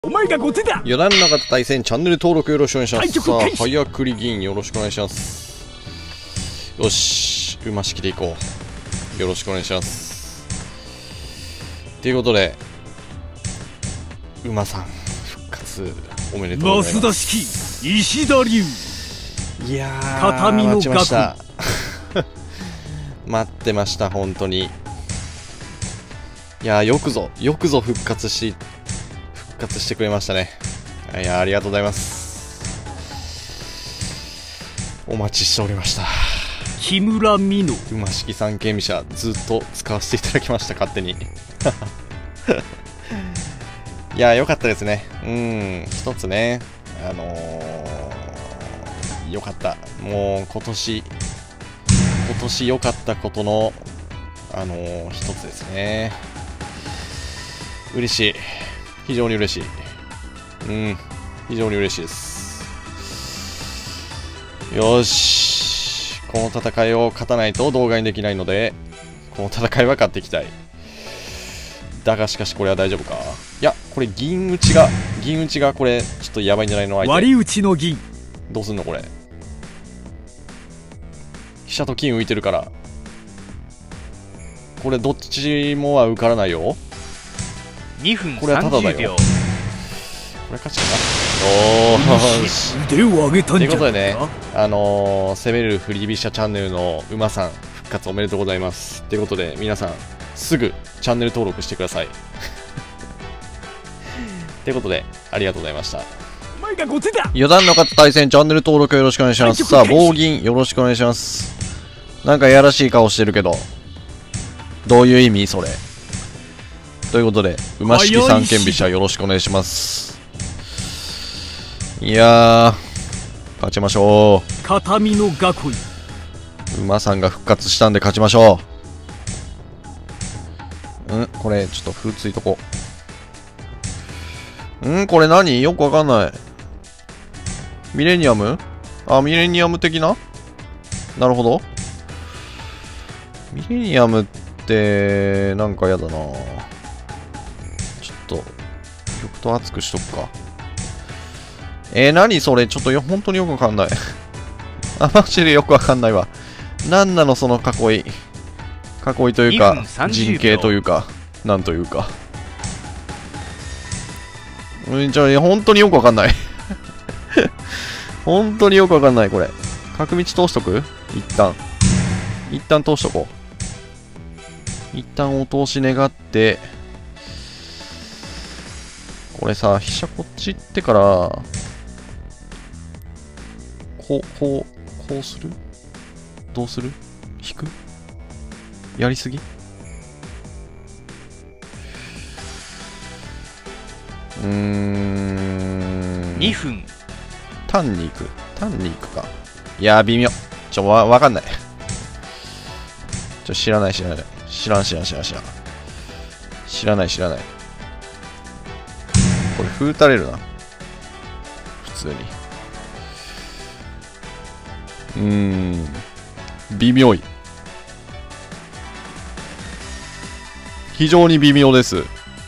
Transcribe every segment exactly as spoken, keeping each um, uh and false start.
お前が後手だ。 余談の方対戦チャンネル登録よろしくお願いします。さあ、 対局開始早繰り銀よろしくお願いします。よし、馬式でいこう。よろしくお願いします。ということで、馬さん復活おめでとうございます。 増田式石田流。 いやー、 片身の待ちました待ってました、本当に。いやー、よくぞよくぞ復活し復活してくれましたね。いやー、ありがとうございます。お待ちしておりました。 木村美濃。 馬式三間飛車ずっと使わせていただきました、勝手に。いやー、よかったですね。うん、一つね、あのー、よかった。もう今年今年良かったことのあのー、一つですね。嬉しい、非常に嬉しい。うん、非常に嬉しいです。よし、この戦いを勝たないと動画にできないので、この戦いは勝っていきたい。だがしかしこれは大丈夫か。いや、これ銀打ちが銀打ちがこれちょっとやばいんじゃないの。相手割り打ちの銀。 どうすんのこれ。飛車と金浮いてるから、これどっちもは受からないよ。 にふんこれはただだよ。これ勝ちかな。おーし。 腕を上げたんじゃないか。 ということでね、あのー、攻める振り飛車チャンネルの馬さん復活おめでとうございます。ということで皆さんすぐチャンネル登録してください。ということでありがとうございました。 お前が後手だ。 余談の方対戦チャンネル登録よろしくお願いします。さあ、棒銀よろしくお願いします。なんかやらしい顔してるけど、どういう意味それ。ということで、馬式三間飛車よろしくお願いします。いやー、勝ちましょう。 片身の囲い。 馬さんが復活したんで勝ちましょう。うん、これちょっと歩ついとこう。うん、これ何よくわかんない。ミレニアム？あ、ミレニアム的な？なるほど。ミレニアムって、なんかやだな。ちょっと、玉と熱くしとくか。えー、何それちょっとよ、本当によくわかんない。あ、マジでよくわかんないわ。なんなのその囲い。囲いというか、陣形というか、なんというか。うん、じゃあ、本当によくわかんない。本当によくわかんない、これ。角道通しとく？一旦。一旦通しとこう。一旦お通し願って、これさ、飛車こっち行ってから、こう、こう、こうする？どうする？引く？やりすぎ？うーん。 にふん。 単に行く。単に行くか。いやー、微妙。ちょ、わ、わかんない。ちょ、知らない、知らない。知らん、知らん、知らん、知らん。知らない、知らない。これ、歩打たれるな。普通に。うーん。微妙い。非常に微妙です。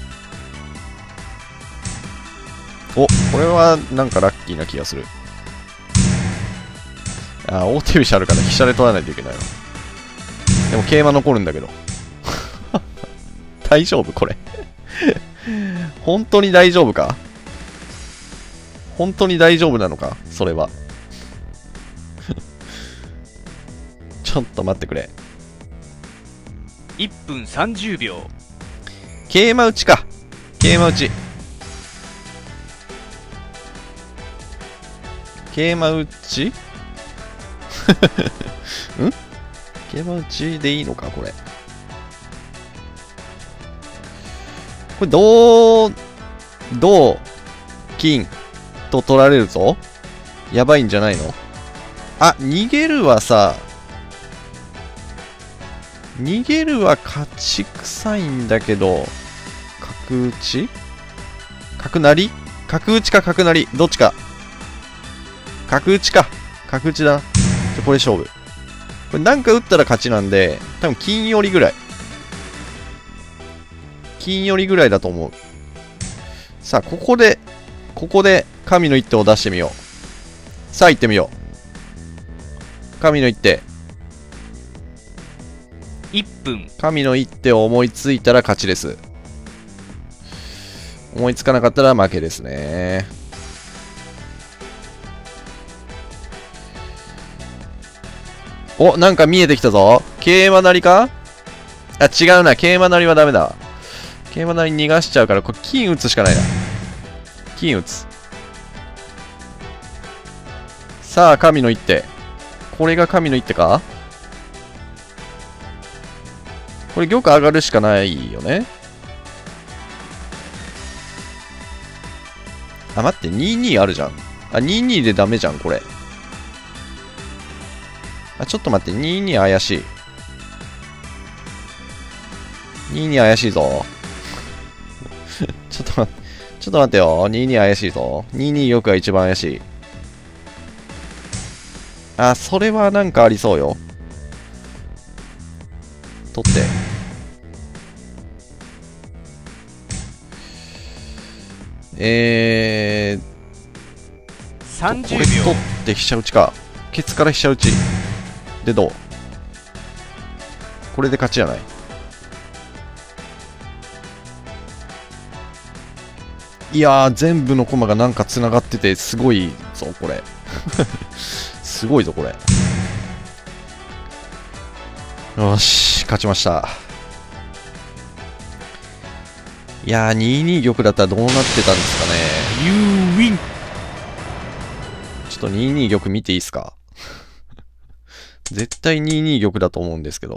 お、これはなんかラッキーな気がする。あ、大手飛車あるから飛車で取らないといけないの。でも桂馬残るんだけど。大丈夫これ。本当に大丈夫か？本当に大丈夫なのかそれは。ちょっと待ってくれ。 いっぷんさんじゅうびょう。 桂馬打ちか。桂馬打ち。桂馬打ちん桂馬打ちでいいのかこれ。これどう、どう、金と取られるぞ。やばいんじゃないの？あ、逃げるはさ、逃げるは勝ち臭いんだけど、角打ち？角成り？角打ちか角成り、どっちか。角打ちか。角打ちだな。ちょ、これ勝負。これなんか打ったら勝ちなんで、多分金寄りぐらい。金寄りぐらいだと思う。さあ、ここでここで神の一手を出してみよう。さあ行ってみよう。神の一手。 いっぷん。 神の一手を思いついたら勝ちです。思いつかなかったら負けですね。お、なんか見えてきたぞ。桂馬なりか？あ、違うな。桂馬なりはダメだ。桂馬なり逃がしちゃうから、これ金打つしかないな。金打つ。さあ、神の一手。これが神の一手か？これ玉上がるしかないよね。あ、待って、にじゅうにあるじゃん。あ、にじゅうにでダメじゃん、これ。あ、ちょっと待って、にじゅうに怪しい。にじゅうに怪しいぞ。ちょっと待って、ちょっと待ってよ。にじゅうに怪しいぞ。にじゅうに玉が一番怪しい。あ、それはなんかありそうよ。取って。えー、 さんじゅうこれびょう。 取って飛車打ちか。ケツから飛車打ち。で、どう？これで勝ちじゃない？いやー、全部の駒がなんか繋がってて、すごいぞ、これ。すごいぞ、これ。よし、勝ちました。いやー、にじゅうに玉だったらどうなってたんですかね。 You win。 ちょっとにじゅうに玉見ていいですか？絶対にじゅうに玉だと思うんですけど。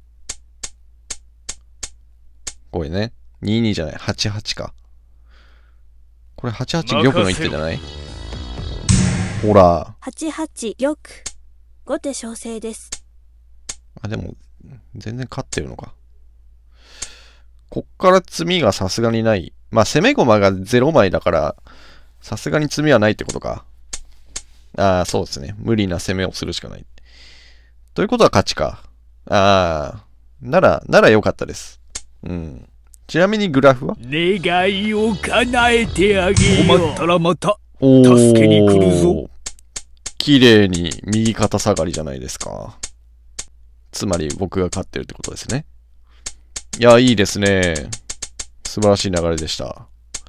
これね。にじゅうにじゃない。はちはちか。これはちはち玉の一手じゃない？ほら。 はちはち玉。後手小生です。 あ、でも、全然勝ってるのか。こっから詰みがさすがにない。まあ、攻め駒がゼロ枚だから、さすがに詰みはないってことか。ああ、そうですね。無理な攻めをするしかない。ということは勝ちか。ああ、なら、なら良かったです。うん。ちなみにグラフは？ 願いを叶えてあげよう。困ったらまたおー、 助けに来るぞ。 綺麗に右肩下がりじゃないですか。つまり僕が勝ってるってことですね。いや、いいですね。素晴らしい流れでした。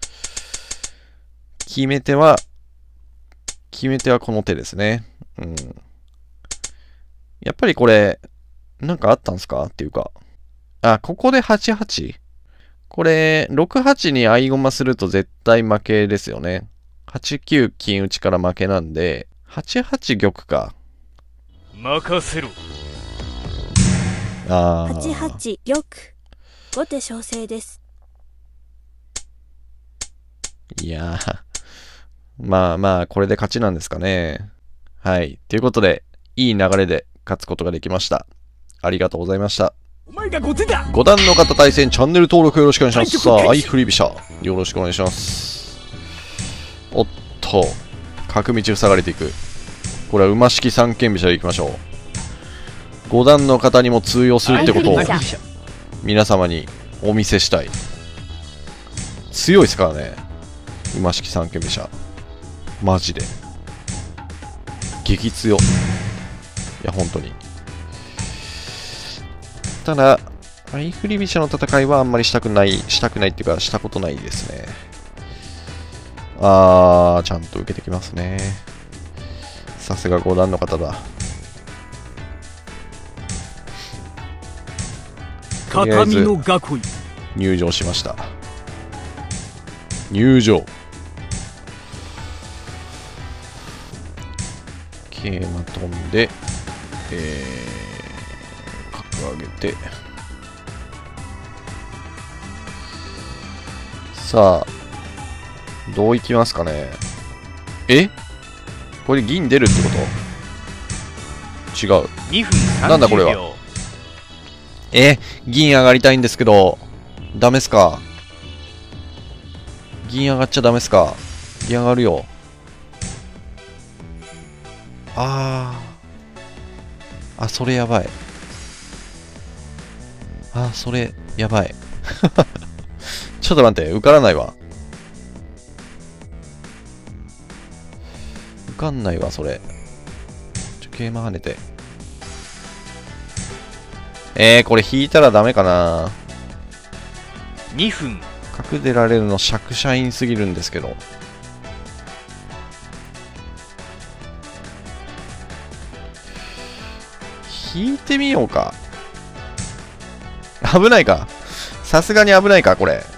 決め手は、決め手はこの手ですね。うん。やっぱりこれ、なんかあったんすかっていうか。あ、ここではちはち？これ、ろくはちに合駒すると絶対負けですよね。はちきゅう金打ちから負けなんで、はちはち玉か。 任せろ。 あー。 はちはち玉。後手小生です。 いやー。まあまあ、これで勝ちなんですかね。はい。ということで、いい流れで勝つことができました。ありがとうございました。 お前が後手だ。 ご段の方対戦チャンネル登録よろしくお願いします。さあ、相振り飛車。よろしくお願いします。おっと、角道塞がれていく。これは馬式三間飛車でいきましょう。ご段の方にも通用するってことを皆様にお見せしたい。強いですからね。馬式三間飛車。マジで。激強。いや、本当に。ただ、相振り飛車の戦いはあんまりしたくない、したくないっていうか、したことないですね。あー、ちゃんと受けてきますね。さすが五段の方だ。とりあえず囲い入場しました。入場。桂馬飛んで、えー、角上げて。さあ、どういきますかね。え？これで銀出るってこと？違う。 にふんさんじゅうびょう。 なんだこれは。え、銀上がりたいんですけど、ダメっすか？銀上がっちゃダメっすか？銀上がるよ。あー。あ、それやばい。あ、それやばい。ちょっと待って、受からないわ。 受かんないわ、それ。ちょ、桂馬跳ねて。えー、これ引いたらダメかな。 にふん。 角出られるの尺社員すぎるんですけど。引いてみようか。危ないか。さすがに危ないか、これ。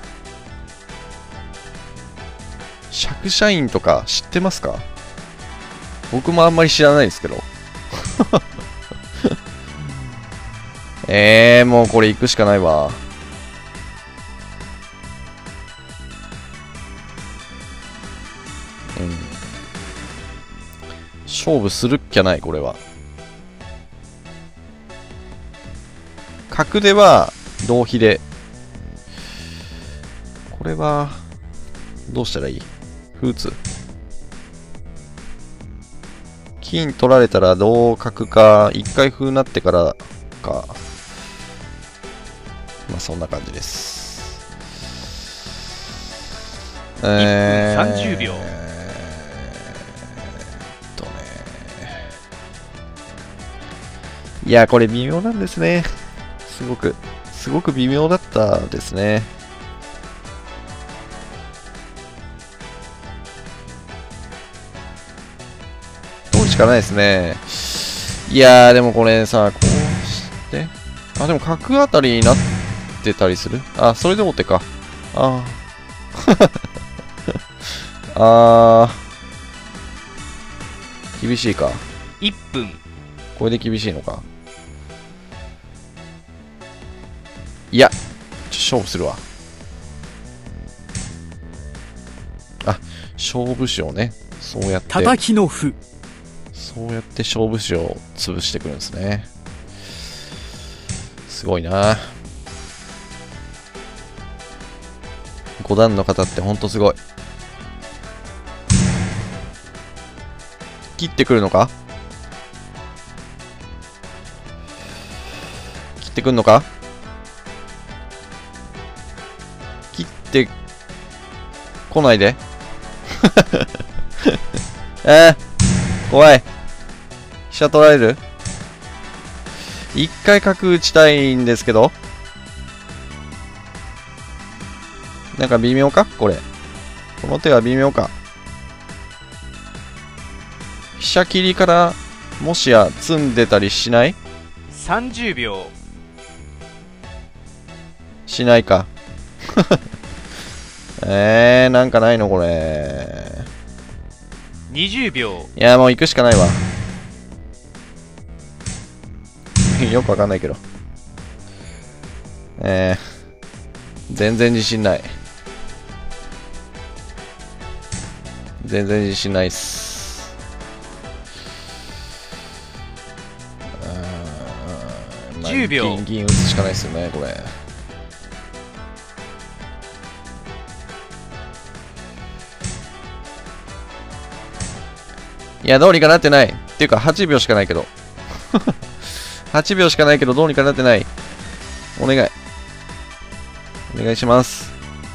尺社員とか知ってますか？僕もあんまり知らないですけど。えー、もうこれ行くしかないわ。うん。勝負するっきゃない、これは。角では同飛で。これは、どうしたらいい？歩打つ。金取られたら同角か、一回歩なってからか。まあそんな感じです。えー、 いっぷんさんじゅうびょう。 えーっとね。いや、これ微妙なんですね。すごく、すごく微妙だったですね。取るしかないですね。いやー、でもこれさ、こうして。あ、でも角あたりになってたりする？あ、それでもってか。あー。あー。厳しいか。 いっぷん。 これで厳しいのか。いや、ちょ勝負するわ。あ、勝負師をね、そうやって。 叩きの歩。 そうやって勝負師を潰してくるんですね。すごいな。ご段の方ってほんとすごい。切ってくるのか？切ってくんのか？切って来ないで。えー、怖い。飛車取られる？一回角打ちたいんですけど。なんか微妙かこれ。この手は微妙か。飛車切りからもしや詰んでたりしない？ さんじゅうびょう。 しないか。えー、なんかないのこれ。 にじゅうびょいや、もう行くしかないわ。よくわかんないけど。えー、全然自信ない。全然自信ないっす。あー、まあじゅうびょう。 銀、銀打つしかないっすよね、これ。いや、どうにかなってない。っていうか、はちびょうしかないけど。はちびょうしかないけど、どうにかなってない。お願い。お願いします。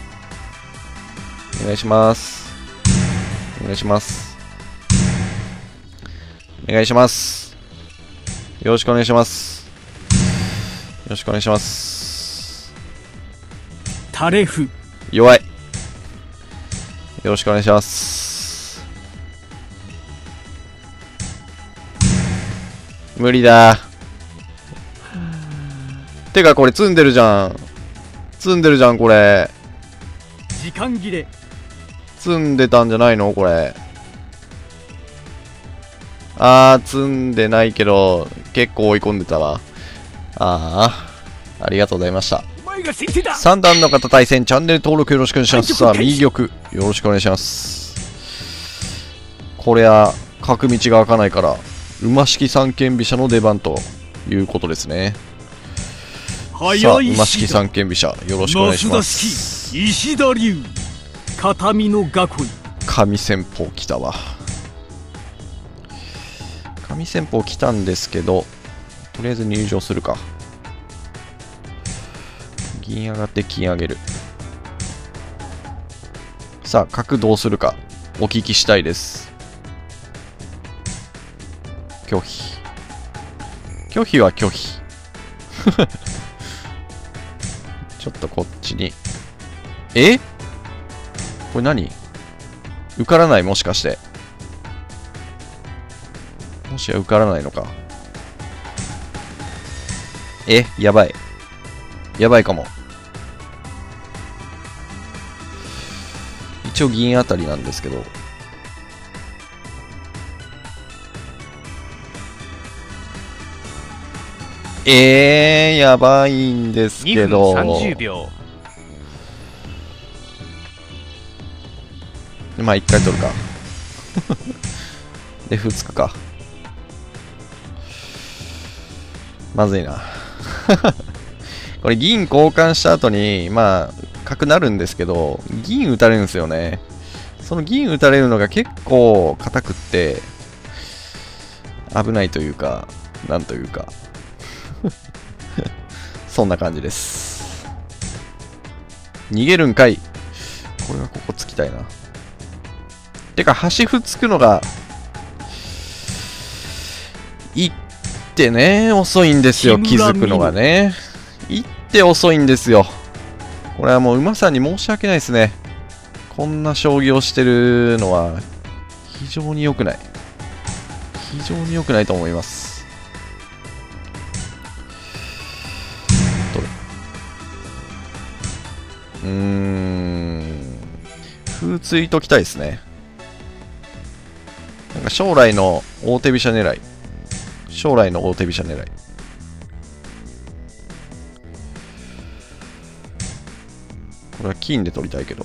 お願いします。お願いします。お願いします。よろしくお願いします。よろしくお願いします。 タレフ。 弱い。よろしくお願いします。無理だ。てかこれ積んでるじゃん。積んでるじゃんこれ。 時間切れ。 積んでたんじゃないのこれ。あー、積んでないけど結構追い込んでたわ。あー、ありがとうございました。 お前が先手だ。 さん段の方対戦、チャンネル登録よろしくお願いします。さあ右玉よろしくお願いします。これは角道が開かないから馬式三間飛車の出番ということですね。 早いさあ馬式三間飛車よろしくお願いします。 石田流片身の囲い。 神戦法来たわ。神戦法来たんですけど、とりあえず入場するか。銀上がって金上げる。さあ角どうするかお聞きしたいです。 拒否。拒否は拒否。ちょっとこっちに。え？これ何？受からない、もしかして。もしや受からないのか。え、やばい。やばいかも。一応銀あたりなんですけど。えー、やばいんですけど。 にふんさんじゅうびょう。まあ、一回取るか。で、歩つくか。まずいな。これ銀交換した後に、まあ、角なるんですけど、銀打たれるんですよね。その銀打たれるのが結構硬くって、危ないというか、なんというか。そんな感じです。逃げるんかい。これはここつきたいな。てか、端歩つくのが、いってね、遅いんですよ、気づくのがね。いって遅いんですよ。これはもう馬さんに申し訳ないですね。こんな将棋をしてるのは、非常に良くない。非常に良くないと思います。うーん。歩ついときたいですね。なんか将来の大手飛車狙い。将来の大手飛車狙い。これは金で取りたいけど。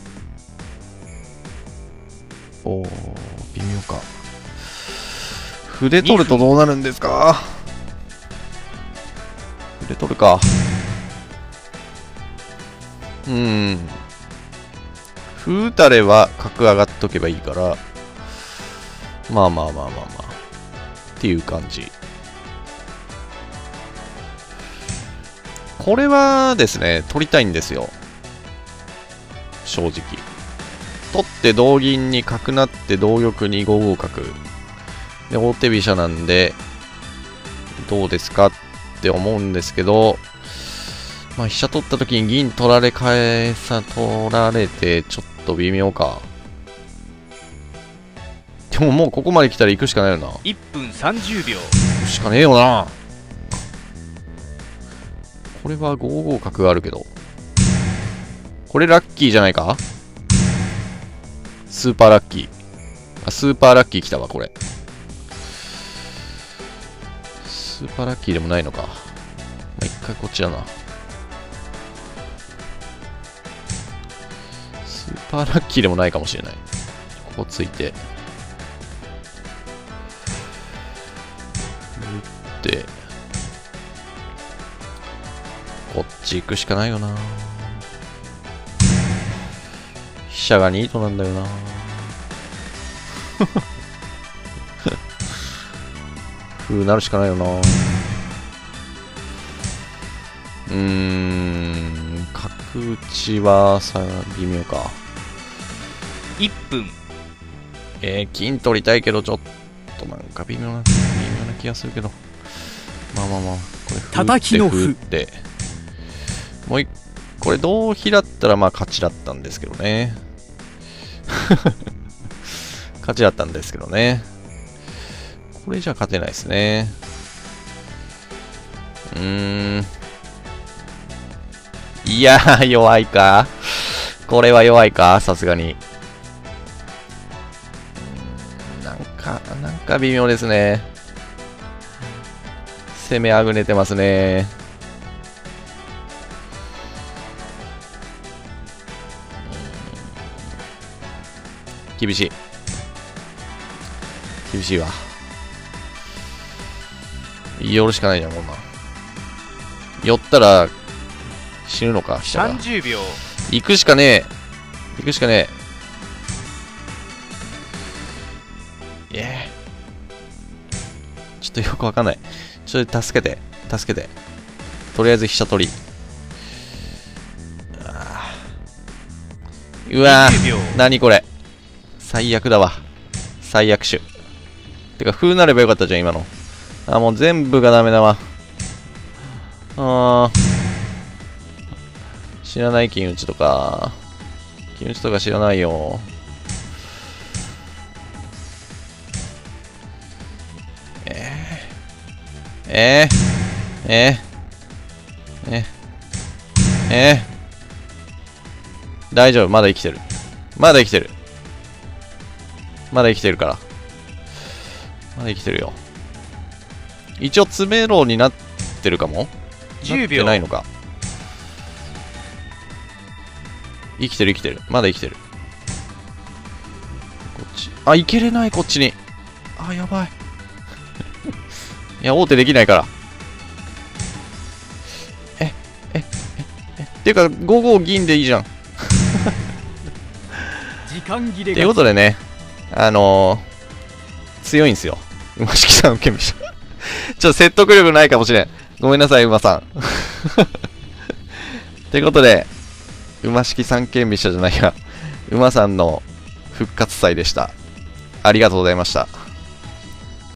おー、微妙か。歩で取るとどうなるんですか？歩で取るか。うーん。歩打たれは角上がっとけばいいから。まあまあまあまあまあ。っていう感じ。これはですね、取りたいんですよ。正直。取って同銀に角なって同玉にご五角。で、大手飛車なんで、どうですかって思うんですけど、まあ、飛車取った時に銀取られ返さ、取られて、ちょっと微妙か。でももうここまで来たら行くしかないよな。 いっぷんさんじゅうびょう。 行くしかねえよな。これはご五角があるけど。これラッキーじゃないか？スーパーラッキー。あ、スーパーラッキー来たわ、これ。スーパーラッキーでもないのか。まあ、一回こっちだな。スーパーラッキーでもないかもしれない。ここついて。打って。こっち行くしかないよな。飛車がニートなんだよな。風なるしかないよな。うーん、角打ちはさ、微妙か。 いっぷん。 えー、金取りたいけど、ちょっとなんか微妙な、微妙な気がするけど。まあまあまあ、これ、 叩きの歩打って、もう一、これ同飛だったらまあ勝ちだったんですけどね。勝ちだったんですけどね。これじゃ勝てないですね。うーん。いやー、弱いか。これは弱いか、さすがに。なんか、なんか微妙ですね。攻めあぐねてますね。厳しい。厳しいわ。寄るしかないじゃん、こんなん。寄ったら、死ぬのか、下が。 さんじゅうびょう。 行くしかねえ。行くしかねえ。いえ。ちょっとよくわかんない。ちょっと助けて。助けて。とりあえず飛車取り。うわぁ。何これ。最悪だわ。最悪手。てか、風なればよかったじゃん、今の。 あ、もう全部がダメだわ。あー。知らない金打ちとか。金打ちとか知らないよ。えー。えー。えー。えー。えー。大丈夫。まだ生きてる。まだ生きてる。まだ生きてるから。まだ生きてるよ。一応詰めろになってるかも。 じゅうびょう。 なってないのか。生きてる生きてる。まだ生きてる。こっち。あ、いけれない、こっちに。あ、やばい。いや、王手できないから。え、え、え、え。っていうか、ごご銀でいいじゃん。 時間切れということでね、あのー、強いんすよ。馬式三権飛車。ちょっと説得力ないかもしれん。ごめんなさい、馬さん。ということで、馬式三権飛車じゃないや、馬さんの復活祭でした。ありがとうございました。